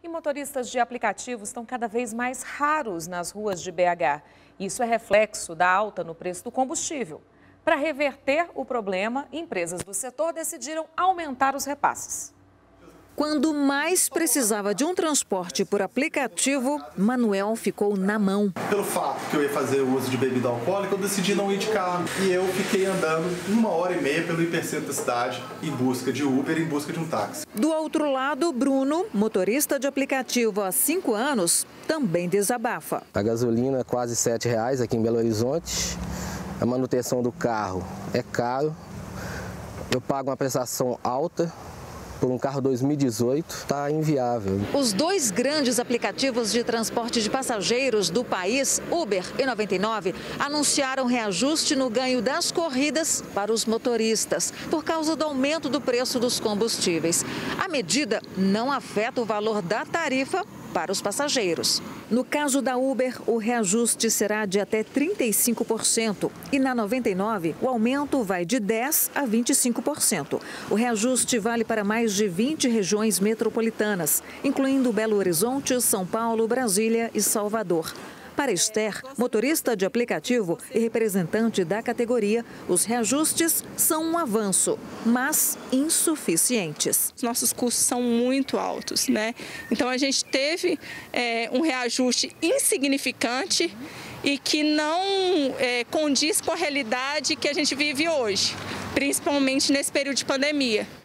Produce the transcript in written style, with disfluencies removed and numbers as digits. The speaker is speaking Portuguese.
E motoristas de aplicativos estão cada vez mais raros nas ruas de BH. Isso é reflexo da alta no preço do combustível. Para reverter o problema, empresas do setor decidiram aumentar os repasses. Quando mais precisava de um transporte por aplicativo, Manuel ficou na mão. Pelo fato que eu ia fazer o uso de bebida alcoólica, eu decidi não ir de carro. E eu fiquei andando 1h30 pelo hipercentro da cidade em busca de Uber, em busca de um táxi. Do outro lado, Bruno, motorista de aplicativo há 5 anos, também desabafa. A gasolina é quase R$7 aqui em Belo Horizonte. A manutenção do carro é caro. Eu pago uma prestação alta. Por um carro 2018, está inviável. Os dois grandes aplicativos de transporte de passageiros do país, Uber e 99, anunciaram reajuste no ganho das corridas para os motoristas, por causa do aumento do preço dos combustíveis. A medida não afeta o valor da tarifa para os passageiros. No caso da Uber, o reajuste será de até 35% e na 99, o aumento vai de 10% a 25%. O reajuste vale para mais de 20 regiões metropolitanas, incluindo Belo Horizonte, São Paulo, Brasília e Salvador. Para Esther, motorista de aplicativo e representante da categoria, os reajustes são um avanço, mas insuficientes. Os nossos custos são muito altos, né? Então a gente teve um reajuste insignificante e que não condiz com a realidade que a gente vive hoje, principalmente nesse período de pandemia.